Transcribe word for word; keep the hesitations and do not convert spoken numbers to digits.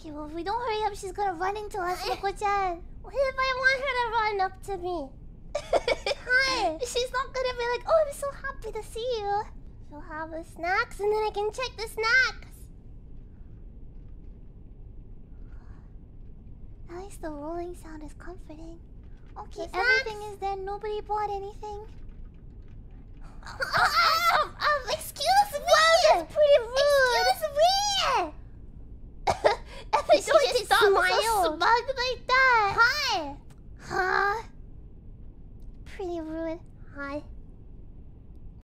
Okay, well, if we don't hurry up, she's gonna run into us, Moko-chan. What if I want her to run up to me? Hi. She's not gonna be like, oh, I'm so happy to see you. She'll have the snacks, and then I can check the snacks. At least the rolling sound is comforting. Okay, The everything snacks? is there. Nobody bought anything. um, um, um, excuse me. Wow, that's pretty rude. Excuse me. And then She she just just stopped so smiled. smug like that. Hi. Huh? Pretty rude. Hi.